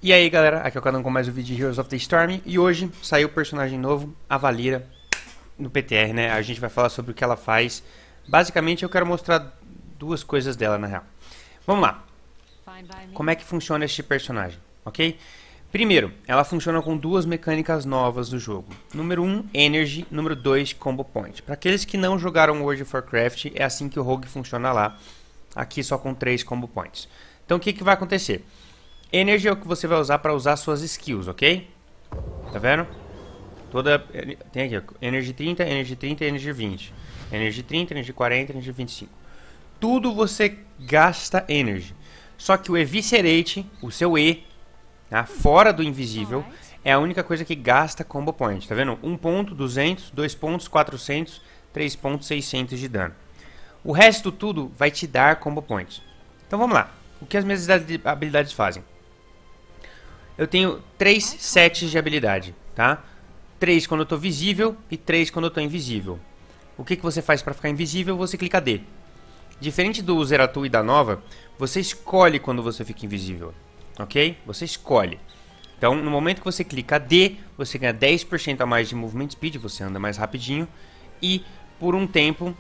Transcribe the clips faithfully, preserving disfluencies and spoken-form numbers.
E aí galera, aqui é o Cadão com mais um vídeo de Heroes of the Storm. E hoje saiu o personagem novo, a Valeera, no P T R, né? A gente vai falar sobre o que ela faz. Basicamente eu quero mostrar duas coisas dela na real. Vamos lá. Como é que funciona este personagem, ok? Primeiro, ela funciona com duas mecânicas novas do jogo. Número um, Energy. Número dois, Combo Point. Para aqueles que não jogaram World of Warcraft, é assim que o Rogue funciona lá. Aqui só com três Combo Points. Então o que, que vai acontecer? Energy é o que você vai usar para usar suas skills, ok? Tá vendo? Toda, tem aqui, ó, Energy trinta, Energy trinta e Energy vinte. Energy trinta, Energy quarenta, Energy vinte e cinco. Tudo você gasta Energy. Só que o Eviscerate, o seu E, tá, fora do invisível, é a única coisa que gasta Combo Point. Tá vendo? um ponto, duzentos, dois pontos, quatrocentos, três pontos, seiscentos de dano. O resto tudo vai te dar Combo Points. Então vamos lá. O que as minhas habilidades fazem? Eu tenho três sets de habilidade, tá? três quando eu tô visível e três quando eu tô invisível. O que, que você faz para ficar invisível? Você clica D. Diferente do Zeratul e da Nova, você escolhe quando você fica invisível, ok? Você escolhe. Então, no momento que você clica D, você ganha dez por cento a mais de Movement Speed, você anda mais rapidinho. E, por um tempo,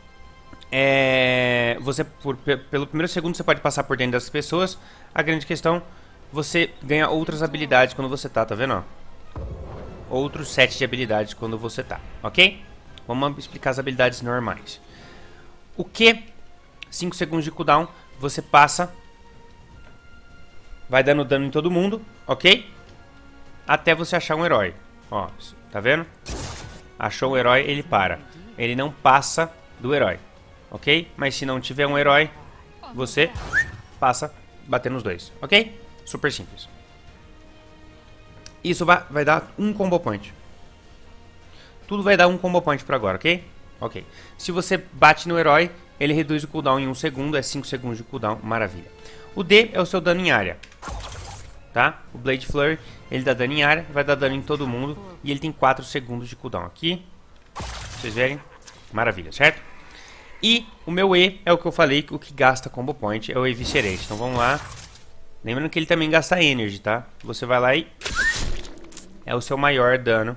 é, você por, pelo primeiro segundo você pode passar por dentro das pessoas. A grande questão, você ganha outras habilidades quando você tá, tá vendo? Ó? Outros sete de habilidades quando você tá, ok? Vamos explicar as habilidades normais. O que? cinco segundos de cooldown, você passa, vai dando dano em todo mundo, ok? Até você achar um herói. Ó, tá vendo? Achou um herói, ele para. Ele não passa do herói, ok? Mas se não tiver um herói, você passa batendo nos dois, ok? Super simples. Isso vai, vai dar um combo point. Tudo vai dar um combo point por agora, ok? Ok. Se você bate no herói, ele reduz o cooldown em um segundo, é cinco segundos de cooldown, maravilha. O D é o seu dano em área, tá? O Blade Flurry, ele dá dano em área, vai dar dano em todo mundo e ele tem quatro segundos de cooldown aqui. Pra vocês verem, maravilha, certo? E o meu E é o que eu falei, o que gasta combo point, é o Eviscerate. Então vamos lá. Lembrando que ele também gasta Energy, tá? Você vai lá e é o seu maior dano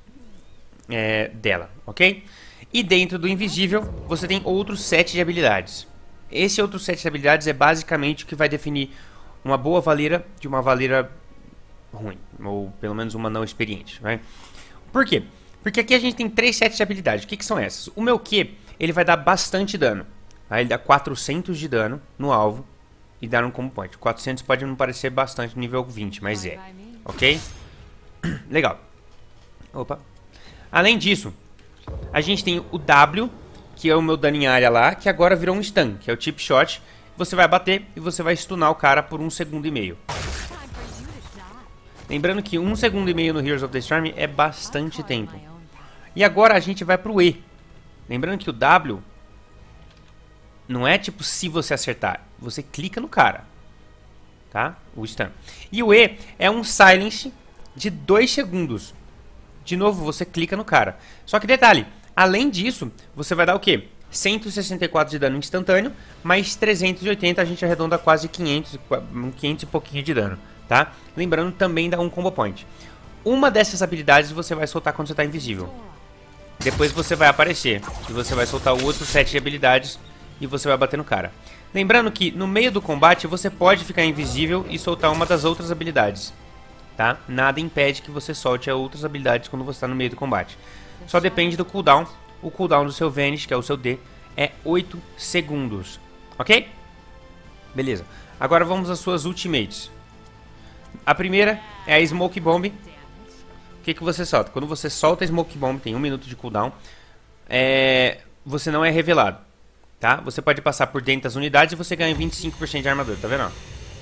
é, dela, ok? E dentro do invisível, você tem outros sete de habilidades. Esse outro set de habilidades é basicamente o que vai definir uma boa Valeera de uma Valeera ruim. Ou pelo menos uma não experiente, né? Por quê? Porque aqui a gente tem três sets de habilidades. O que, que são essas? O meu Q, ele vai dar bastante dano. Tá? Ele dá quatrocentos de dano no alvo e dá um combo point. quatrocentos pode não parecer bastante no nível vinte, mas é. Ok? Legal. Opa. Além disso, a gente tem o W, que é o meu dano em área lá, que agora virou um stun, que é o Chip Shot. Você vai bater e você vai stunar o cara por um segundo e meio. Lembrando que um segundo e meio no Heroes of the Storm é bastante tempo. E agora a gente vai pro E. Lembrando que o W não é tipo se você acertar, você clica no cara, tá? O stun. E o E é um silence de dois segundos. De novo, você clica no cara. Só que detalhe, além disso, você vai dar o quê? cento e sessenta e quatro de dano instantâneo, mais trezentos e oitenta, a gente arredonda quase quinhentos, quinhentos e pouquinho de dano, tá? Lembrando, também dá um combo point. Uma dessas habilidades você vai soltar quando você está invisível. Depois você vai aparecer e você vai soltar o outro set de habilidades e você vai bater no cara. Lembrando que no meio do combate você pode ficar invisível e soltar uma das outras habilidades. Tá? Nada impede que você solte outras habilidades quando você está no meio do combate. Só depende do cooldown. O cooldown do seu Vanish, que é o seu D, é oito segundos. Ok? Beleza. Agora vamos às suas ultimates. A primeira é a Smoke Bomb. O que, que você solta? Quando você solta a Smoke Bomb, tem um minuto de cooldown. É... Você não é revelado. Tá? Você pode passar por dentro das unidades e você ganha vinte e cinco por cento de armadura. Tá vendo?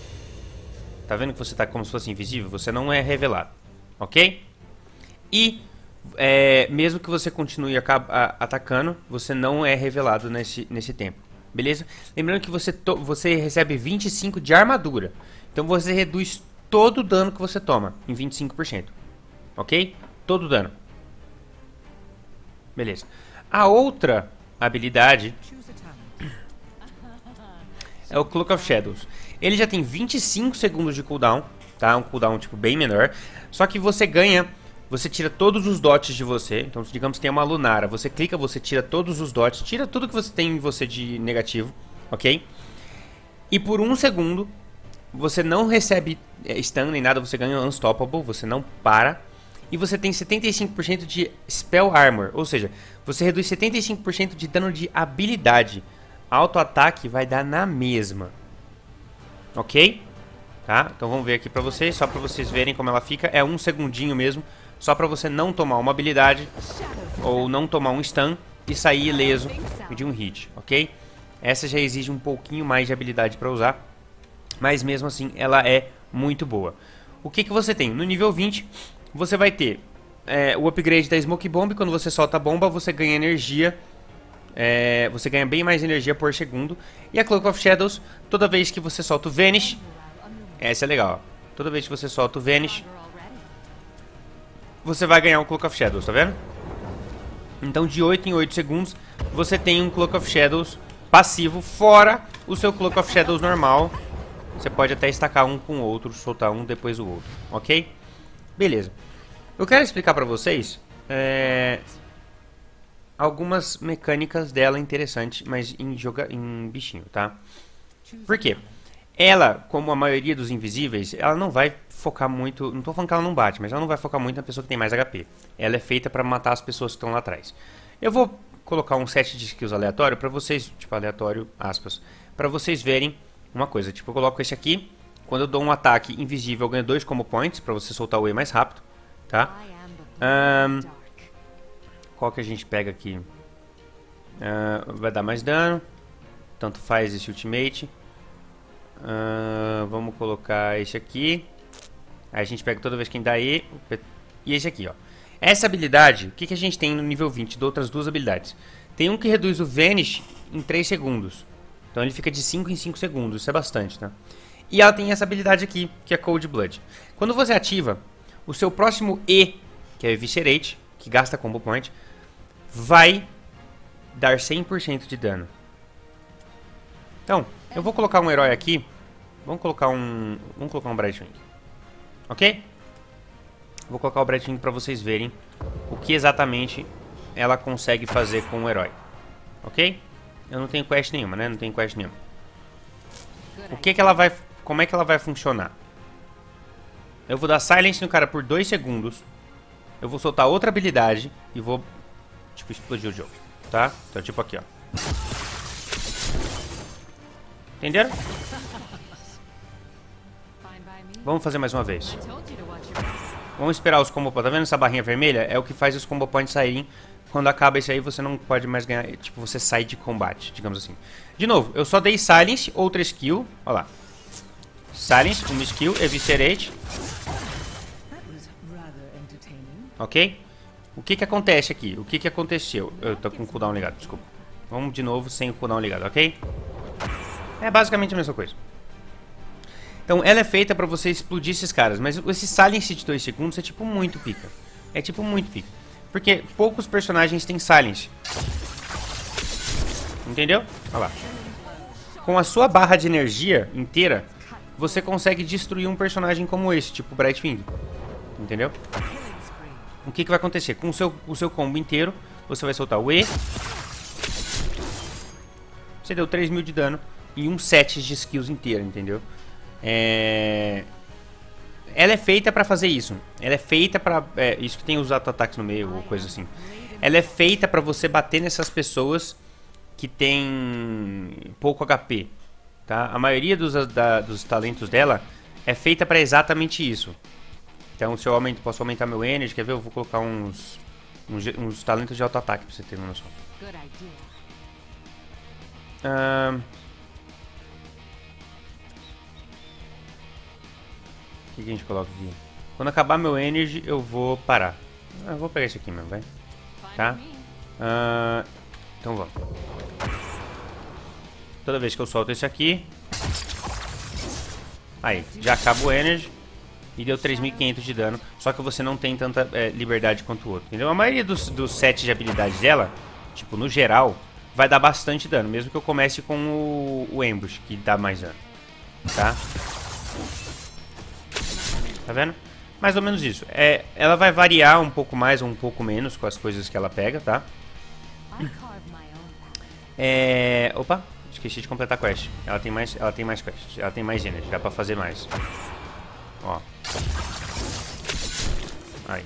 Tá vendo que você tá como se fosse invisível? Você não é revelado, ok? E é, mesmo que você continue atacando, você não é revelado nesse, nesse tempo, beleza? Lembrando que você, to você recebe vinte e cinco de armadura. Então você reduz todo o dano que você toma em vinte e cinco por cento, ok? Todo o dano. Beleza. A outra habilidade é o Cloak of Shadows. Ele já tem vinte e cinco segundos de cooldown, tá? Um cooldown, tipo, bem menor. Só que você ganha, você tira todos os dots de você. Então, digamos que tem uma Lunara, você clica, você tira todos os dots, tira tudo que você tem em você de negativo, ok? E por um segundo, você não recebe stun nem nada, você ganha Unstoppable, você não para. E você tem setenta e cinco por cento de Spell Armor, ou seja, você reduz setenta e cinco por cento de dano de habilidade. Auto-ataque vai dar na mesma. Ok? Tá? Então vamos ver aqui pra vocês, só pra vocês verem como ela fica. É um segundinho mesmo, só pra você não tomar uma habilidade ou não tomar um stun e sair ileso de um hit, ok? Essa já exige um pouquinho mais de habilidade pra usar, mas mesmo assim ela é muito boa. O que que você tem? No nível vinte, você vai ter é, o upgrade da Smoke Bomb. Quando você solta a bomba, você ganha energia. É, você ganha bem mais energia por segundo. E a Cloak of Shadows, toda vez que você solta o Vanish, essa é legal, ó. Toda vez que você solta o Vanish, você vai ganhar um Cloak of Shadows, tá vendo? Então de oito em oito segundos, você tem um Cloak of Shadows passivo, fora o seu Cloak of Shadows normal. Você pode até estacar um com o outro, soltar um depois do outro, ok? Beleza. Eu quero explicar pra vocês é, algumas mecânicas dela interessantes, mas em, joga, em bichinho, tá? Por quê? Ela, como a maioria dos invisíveis, ela não vai focar muito... Não tô falando que ela não bate, mas ela não vai focar muito na pessoa que tem mais H P. Ela é feita pra matar as pessoas que estão lá atrás. Eu vou colocar um set de skills aleatório pra vocês... Tipo, aleatório, aspas. Pra vocês verem uma coisa. Tipo, eu coloco esse aqui. Quando eu dou um ataque invisível, eu ganho dois combo points pra você soltar o E mais rápido, tá? Um, qual que a gente pega aqui? Uh, vai dar mais dano. Tanto faz esse ultimate. Uh, vamos colocar esse aqui. Aí a gente pega toda vez que dá E. E esse aqui, ó. Essa habilidade, o que, que a gente tem no nível vinte de outras duas habilidades? Tem um que reduz o Vanish em três segundos. Então ele fica de cinco em cinco segundos. Isso é bastante, tá? E ela tem essa habilidade aqui, que é Cold Blood. Quando você ativa, o seu próximo E, que é Eviscerate, que gasta Combo Point, vai dar cem por cento de dano. Então, eu vou colocar um herói aqui. Vamos colocar um... Vamos colocar um Brightwing. Ok? Vou colocar o Brightwing para vocês verem o que exatamente ela consegue fazer com o herói. Ok? Eu não tenho quest nenhuma, né? Não tenho quest nenhuma. O que que ela vai... Como é que ela vai funcionar? Eu vou dar silence no cara por dois segundos. Eu vou soltar outra habilidade e vou, tipo, explodir o jogo, tá? Então, tipo aqui, ó. Entenderam? Vamos fazer mais uma vez. Vamos esperar os combo points. Tá vendo essa barrinha vermelha? É o que faz os combo points saírem. Quando acaba isso aí, você não pode mais ganhar. Tipo, você sai de combate, digamos assim. De novo, eu só dei silence, outra skill. Olha lá. Silence, uma skill, Eviscerate. Ok? O que que acontece aqui? O que que aconteceu? Eu tô com o cooldown ligado, desculpa. Vamos de novo sem o cooldown ligado, ok? É basicamente a mesma coisa. Então ela é feita pra você explodir esses caras. Mas esse silence de dois segundos é tipo muito pica. É tipo muito pica. Porque poucos personagens têm silence. Entendeu? Olha lá. Com a sua barra de energia inteira, você consegue destruir um personagem como esse, tipo Brightwing. Entendeu? O que que vai acontecer? Com o seu, o seu combo inteiro, você vai soltar o E. Você deu três mil de dano e um set de skills inteiro, entendeu? É... Ela é feita pra fazer isso. Ela é feita pra... É, isso que tem os auto-ataques no meio ou coisa assim. Ela é feita pra você bater nessas pessoas que tem pouco H P. Tá? A maioria dos, da, dos talentos dela é feita pra exatamente isso. Então, se eu aumento, posso aumentar meu energy, quer ver? Eu vou colocar uns, uns, uns talentos de auto-ataque pra você ter uma noção. Um... O que, que a gente coloca aqui? Quando acabar meu energy, eu vou parar. Ah, eu vou pegar esse aqui mesmo, vai. Tá? Uh... Então vamos. Toda vez que eu solto esse aqui... Aí, já acaba o energy. E deu três mil e quinhentos de dano. Só que você não tem tanta é, liberdade quanto o outro, entendeu? A maioria dos, dos sets de habilidades dela, tipo, no geral, vai dar bastante dano. Mesmo que eu comece com o, o Ambush, que dá mais dano. Tá? Tá vendo? Mais ou menos isso. É, ela vai variar um pouco mais ou um pouco menos com as coisas que ela pega, tá? É... Opa, esqueci de completar a quest. Ela tem mais, ela tem mais quest. Ela tem mais energy, dá pra fazer mais. Ó. Aí.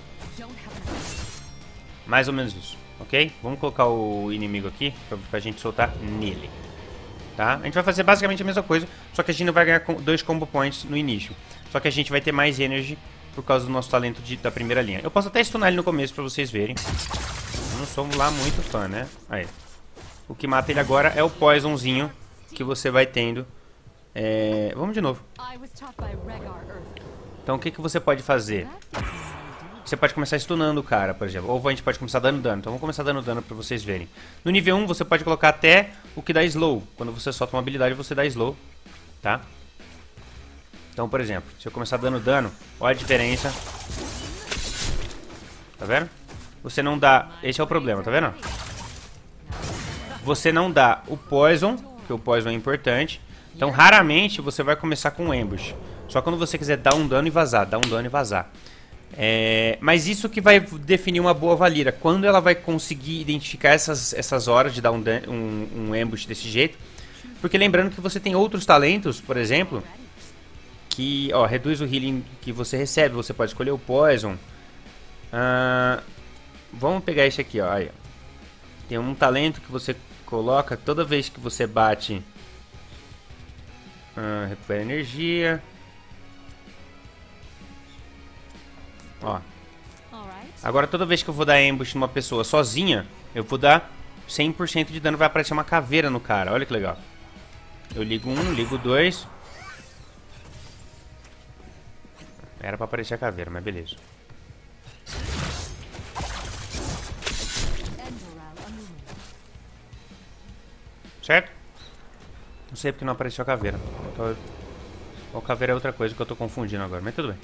Mais ou menos isso, ok? Vamos colocar o inimigo aqui pra, pra gente soltar nele. Tá? A gente vai fazer basicamente a mesma coisa, só que a gente não vai ganhar dois combo points no início. Só que a gente vai ter mais energy por causa do nosso talento de, da primeira linha. Eu posso até stunar ele no começo pra vocês verem. Eu não sou lá muito fã, né? Aí. O que mata ele agora é o poisonzinho que você vai tendo. É... Vamos de novo. Então o que, que você pode fazer? Você pode começar stunando o cara, por exemplo. Ou a gente pode começar dando dano. Então vamos começar dando dano pra vocês verem. No nível um você pode colocar até o que dá slow. Quando você solta uma habilidade você dá slow. Tá? Então, por exemplo, se eu começar dando dano, olha a diferença. Tá vendo? Você não dá... Esse é o problema, tá vendo? Você não dá o poison, que o poison é importante. Então, raramente você vai começar com um ambush. Só quando você quiser dar um dano e vazar. Dar um dano e vazar. É... Mas isso que vai definir uma boa Valira. Quando ela vai conseguir identificar essas, essas horas de dar um, um, um ambush desse jeito. Porque lembrando que você tem outros talentos, por exemplo... Que, ó, reduz o healing que você recebe. Você pode escolher o poison. Ah, vamos pegar esse aqui, ó. Aí, ó. Tem um talento que você coloca toda vez que você bate. Ah, recupera energia. Ó. Agora toda vez que eu vou dar ambush numa pessoa sozinha, eu vou dar cem por cento de dano. Vai aparecer uma caveira no cara. Olha que legal. Eu ligo um, ligo dois. Era pra aparecer a caveira, mas beleza. Certo? Não sei porque não apareceu a caveira. Então, a caveira é outra coisa que eu tô confundindo agora, mas tudo bem.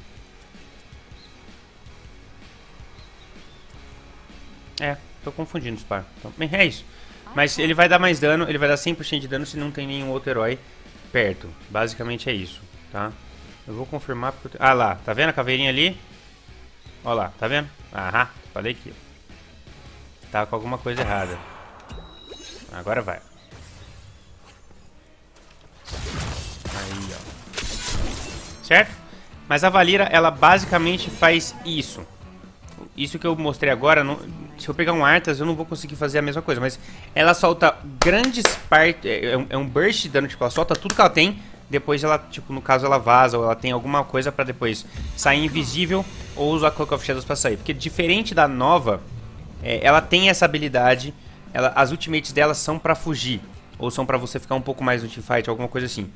É, tô confundindo os par. Então, bem, é isso. Mas ele vai dar mais dano, ele vai dar cem por cento de dano se não tem nenhum outro herói perto. Basicamente é isso, tá? Eu vou confirmar porque... Ah lá, tá vendo a caveirinha ali? Ó lá, tá vendo? Aham, falei que tava com alguma coisa errada. Agora vai. Aí, ó. Certo? Mas a Valira, ela basicamente faz isso. Isso que eu mostrei agora, não... se eu pegar um Arthas, eu não vou conseguir fazer a mesma coisa. Mas ela solta grandes partes... É um, é um burst de dano, tipo, ela solta tudo que ela tem... Depois ela, tipo, no caso ela vaza ou ela tem alguma coisa pra depois sair invisível ou usar Cloak of Shadows pra sair. Porque diferente da nova, é, ela tem essa habilidade, ela, as ultimates dela são pra fugir. Ou são pra você ficar um pouco mais no teamfight, alguma coisa assim.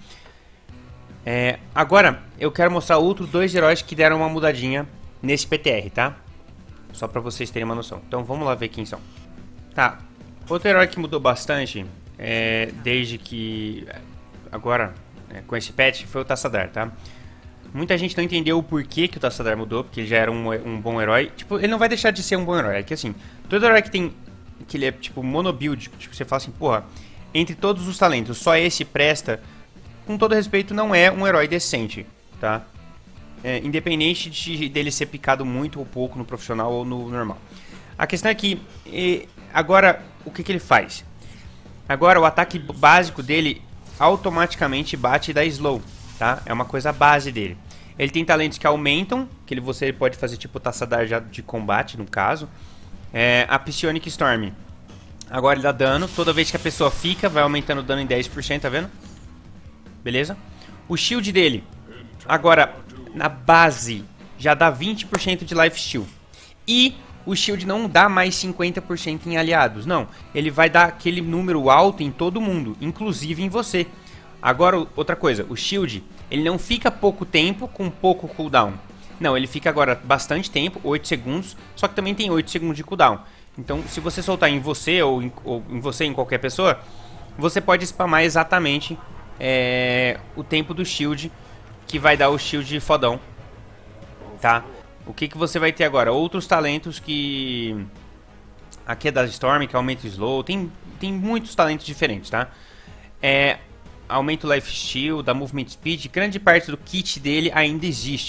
É, agora, eu quero mostrar outros dois heróis que deram uma mudadinha nesse P T R, tá? Só pra vocês terem uma noção. Então vamos lá ver quem são. Tá, outro herói que mudou bastante, é, desde que... Agora... É, com esse patch foi o Tassadar, tá? Muita gente não entendeu o porquê que o Tassadar mudou, porque ele já era um, um bom herói. Tipo, ele não vai deixar de ser um bom herói. É que assim, todo herói que tem... Que ele é tipo monobuild, tipo, você fala assim, porra, entre todos os talentos, só esse presta. Com todo respeito, não é um herói decente, tá? É, independente de, dele ser picado muito ou pouco no profissional ou no normal. A questão é que, e, agora, o que, que ele faz? Agora, o ataque básico dele... automaticamente bate e dá slow, tá? É uma coisa base dele. Ele tem talentos que aumentam, que ele, você pode fazer tipo Tassadar já de combate, no caso. É, a Psionic Storm. Agora ele dá dano, toda vez que a pessoa fica, vai aumentando o dano em dez por cento, tá vendo? Beleza? O shield dele, agora, na base, já dá vinte por cento de life steal. E... o shield não dá mais cinquenta por cento em aliados, não. Ele vai dar aquele número alto em todo mundo, inclusive em você. Agora, outra coisa, o shield, ele não fica pouco tempo com pouco cooldown. Não, ele fica agora bastante tempo, oito segundos, só que também tem oito segundos de cooldown. Então, se você soltar em você ou em, ou em você em qualquer pessoa, você pode spamar exatamente é, o tempo do shield, que vai dar o shield fodão, tá? O que, que você vai ter agora? Outros talentos que... Aqui é da Storm, que aumenta o slow. Tem, tem muitos talentos diferentes, tá? É, aumenta o life steal, da movement speed. Grande parte do kit dele ainda existe.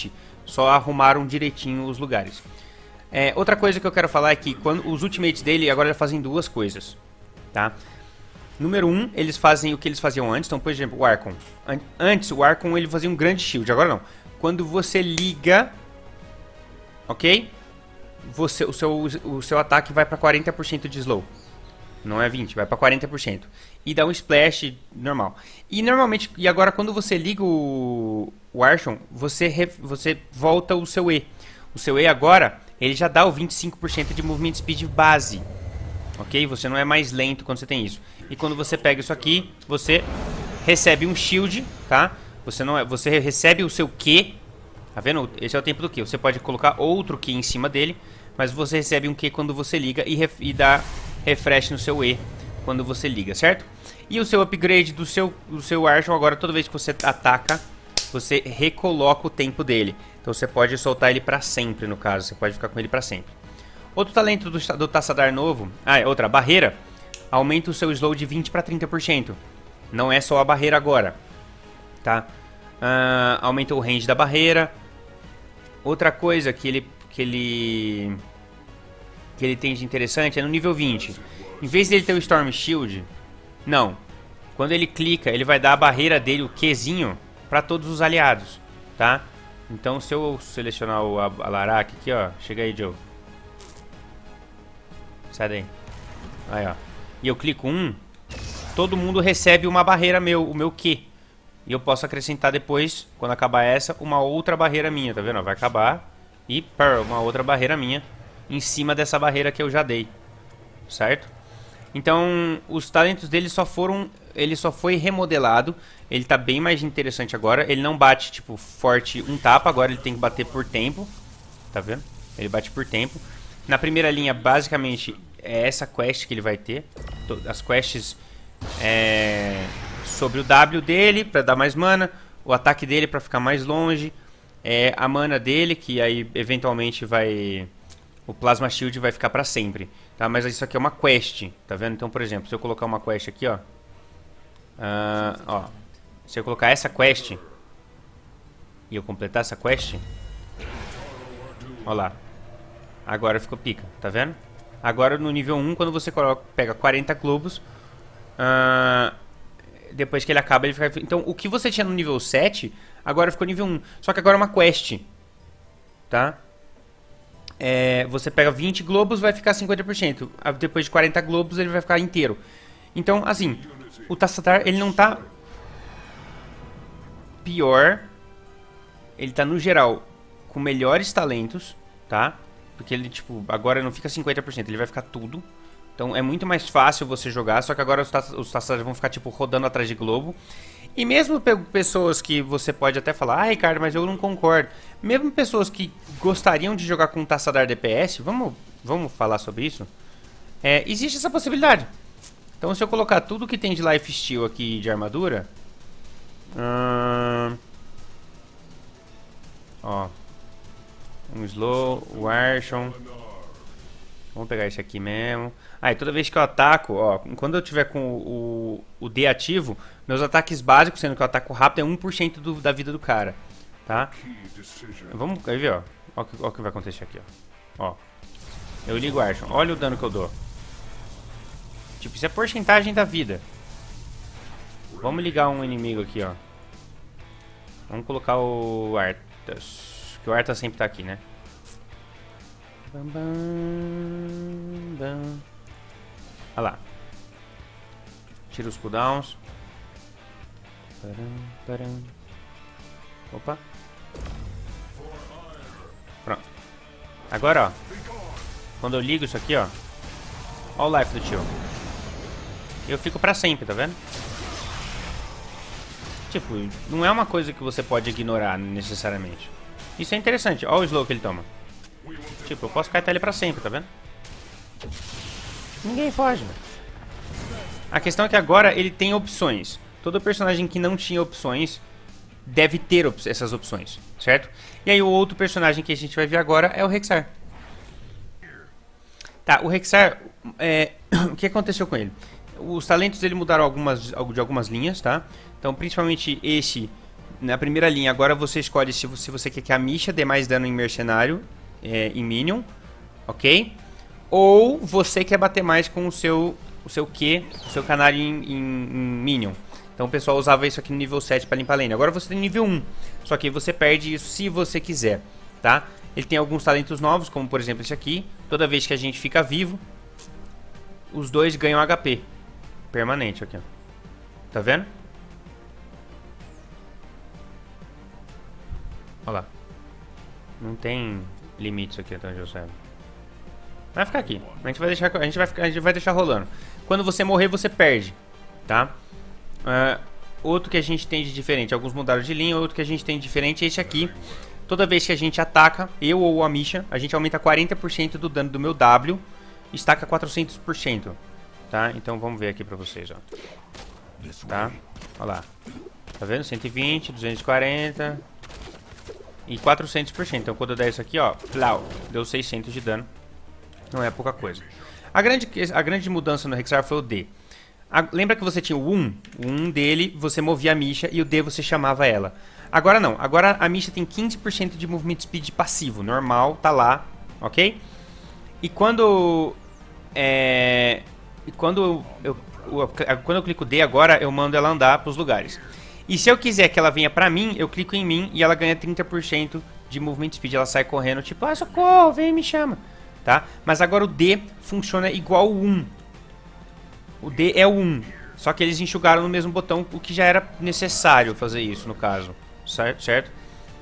Só arrumaram direitinho os lugares. É, outra coisa que eu quero falar é que quando, os ultimates dele agora já fazem duas coisas, tá? Número um, eles fazem o que eles faziam antes. Então, por exemplo, o Archon. An antes, o Archon ele fazia um grande shield, agora não. Quando você liga, ok? Você, o, seu, o seu ataque vai para quarenta por cento de slow. Não é vinte, vai para quarenta por cento. E dá um splash normal. E normalmente, e agora quando você liga o, o Archon, você, re, você volta o seu E. O seu E agora, ele já dá o vinte e cinco por cento de movement speed base. Ok? Você não é mais lento quando você tem isso. E quando você pega isso aqui, você recebe um shield, tá? Você, não é, você recebe o seu Q. Tá vendo? Esse é o tempo do Q. Você pode colocar outro Q em cima dele, mas você recebe um Q quando você liga e, ref, e dá refresh no seu E quando você liga, certo? E o seu upgrade do seu, do seu Archon, agora toda vez que você ataca, você recoloca o tempo dele. Então você pode soltar ele pra sempre, no caso. Você pode ficar com ele pra sempre. Outro talento do, do Tassadar novo... Ah, é outra. Barreira. Aumenta o seu slow de vinte para trinta por cento. Não é só a barreira agora. Tá? Uh, aumenta o range da barreira. Outra coisa que ele... Que ele... Que ele tem de interessante é no nível vinte. Em vez dele ter o Storm Shield... Não. Quando ele clica, ele vai dar a barreira dele, o Qzinho, pra todos os aliados. Tá? Então se eu selecionar o Alarak aqui, ó. Chega aí, Joe. Sai daí. Aí, ó. E eu clico um, todo mundo recebe uma barreira meu, o meu Q. E eu posso acrescentar depois, quando acabar essa, uma outra barreira minha, tá vendo? Vai acabar e pá, uma outra barreira minha em cima dessa barreira que eu já dei. Certo? Então, os talentos dele só foram... Ele só foi remodelado. Ele tá bem mais interessante agora. Ele não bate, tipo, forte um tapa. Agora ele tem que bater por tempo. Tá vendo? Ele bate por tempo. Na primeira linha, basicamente, é essa quest que ele vai ter. As quests é, sobre o W dele, pra dar mais mana. O ataque dele pra ficar mais longe. É, a mana dele, que aí, eventualmente, vai... O Plasma Shield vai ficar pra sempre. Tá? Mas isso aqui é uma quest, tá vendo? Então, por exemplo, se eu colocar uma quest aqui, ó. Uh, ó. Se eu colocar essa quest e eu completar essa quest, ó lá. Agora ficou pica, tá vendo? Agora no nível um, quando você coloca, pega quarenta globos, uh, depois que ele acaba, ele fica... Então, o que você tinha no nível sete, agora ficou nível um. Só que agora é uma quest, tá? É, você pega vinte globos, vai ficar cinquenta por cento. Depois de quarenta globos, ele vai ficar inteiro. Então, assim, o Tassadar, ele não tá pior. Ele tá, no geral, com melhores talentos, tá? Porque ele, tipo, agora não fica cinquenta por cento, ele vai ficar tudo. Então é muito mais fácil você jogar, só que agora os, taç os Tassadars vão ficar, tipo, rodando atrás de globo. E mesmo pessoas que você pode até falar, ah, Ricardo, mas eu não concordo. Mesmo pessoas que gostariam de jogar com um Tassadar D P S, vamos, vamos falar sobre isso? É, existe essa possibilidade. Então se eu colocar tudo que tem de lifesteal aqui de armadura... Hum, ó... Um slow, o Archon. Vamos pegar esse aqui mesmo. Ah, e toda vez que eu ataco, ó, quando eu tiver com o, o, o D ativo, meus ataques básicos, sendo que eu ataco rápido, é um por cento do, da vida do cara. Tá? Vamos ver, ó. Ó o que vai acontecer aqui, ó. Ó. Eu ligo o Archon. Olha o dano que eu dou. Tipo, isso é porcentagem da vida. Vamos ligar um inimigo aqui, ó. Vamos colocar o Arthas. Que o Arthas sempre tá aqui, né? Bam, bam, bam. Olha lá. Tira os cooldowns. Param, param. Opa. Pronto. Agora, ó. Quando eu ligo isso aqui, ó. Olha o life do tio. Eu fico pra sempre, tá vendo? Tipo, não é uma coisa que você pode ignorar necessariamente. Isso é interessante. Olha o slow que ele toma. Tipo, eu posso kaitar ele pra sempre, tá vendo? Ninguém foge, mano. A questão é que agora ele tem opções. Todo personagem que não tinha opções deve ter op essas opções, certo? E aí o outro personagem que a gente vai ver agora é o Rexxar. Tá, o Rexxar, é, o que aconteceu com ele? Os talentos dele mudaram algumas, de algumas linhas, tá? Então, principalmente esse na primeira linha, agora você escolhe se você, se você quer que a Misha dê mais dano em mercenário, é, em minion, ok? Ou você quer bater mais com o seu, o seu Q, o seu canário em, em, em minion. Então o pessoal usava isso aqui no nível sete para limpar a lane. Agora você tem nível um, só que você perde isso se você quiser, tá? Ele tem alguns talentos novos, como por exemplo esse aqui. Toda vez que a gente fica vivo, os dois ganham H P permanente aqui, ó. Tá vendo? Olha lá. Não tem limites aqui até onde eu saiba. Vai ficar aqui. A gente vai deixar, a gente vai ficar, a gente vai deixar rolando. Quando você morrer, você perde, tá? Uh, outro que a gente tem de diferente, alguns mudaram de linha. Outro que a gente tem de diferente é esse aqui. Toda vez que a gente ataca, eu ou a Misha, a gente aumenta quarenta por cento do dano do meu W e estaca quatrocentos por cento, tá? Então vamos ver aqui pra vocês, ó. Tá? Olha lá. Tá vendo? cento e vinte, duzentos e quarenta e quatrocentos por cento. Então quando eu der isso aqui, ó, plau, deu seiscentos de dano. Não é pouca coisa. A grande, a grande mudança no Rexar foi o D. A, lembra que você tinha o um? O um dele, você movia a Misha e o D você chamava ela. Agora não. Agora a Misha tem quinze por cento de movement speed passivo. Normal, tá lá, ok? E quando... É... E quando eu, eu, quando eu clico D agora, eu mando ela andar pros lugares. E se eu quiser que ela venha pra mim, eu clico em mim e ela ganha trinta por cento de movement speed. Ela sai correndo, tipo, ah, socorro, vem e me chama. Tá? Mas agora o D funciona igual o um. O D é o um. Só que eles enxugaram no mesmo botão, o que já era necessário fazer isso, no caso. Certo? certo?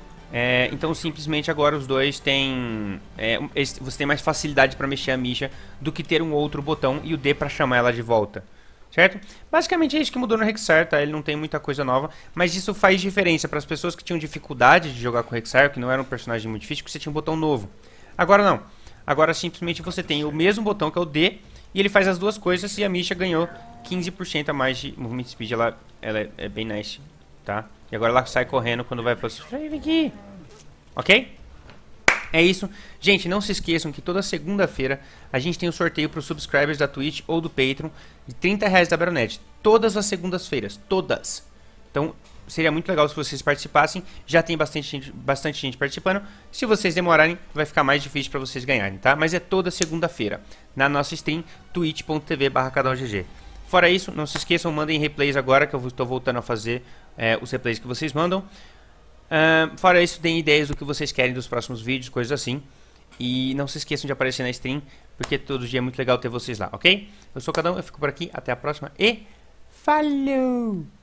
É, então, simplesmente agora os dois têm... É, você tem mais facilidade para mexer a Misha do que ter um outro botão e o D para chamar ela de volta. Certo? Basicamente é isso que mudou no Rexar, tá? Ele não tem muita coisa nova, mas isso faz diferença para as pessoas que tinham dificuldade de jogar com o Rexar, que não era um personagem muito difícil, porque você tinha um botão novo. Agora não. Agora simplesmente você tem o mesmo botão que é o D e ele faz as duas coisas e a Misha ganhou quinze por cento a mais de movement speed. Ela, ela é, é bem nice, tá? E agora ela sai correndo quando vai pra... Vem aqui. Ok? É isso. Gente, não se esqueçam que toda segunda-feira a gente tem um sorteio para os subscribers da Twitch ou do Patreon de trinta reais da Baronet. Todas as segundas-feiras. Todas. Então, seria muito legal se vocês participassem. Já tem bastante gente, bastante gente participando. Se vocês demorarem, vai ficar mais difícil para vocês ganharem, tá? Mas é toda segunda-feira. Na nossa stream, twitch ponto tv barra canal G G. Fora isso, não se esqueçam, mandem replays agora, que eu estou voltando a fazer é, os replays que vocês mandam. Uh, fora isso, deem ideias do que vocês querem dos próximos vídeos, coisas assim. E não se esqueçam de aparecer na stream, porque todo dia é muito legal ter vocês lá, ok? Eu sou o Cadão, eu fico por aqui, até a próxima e falou!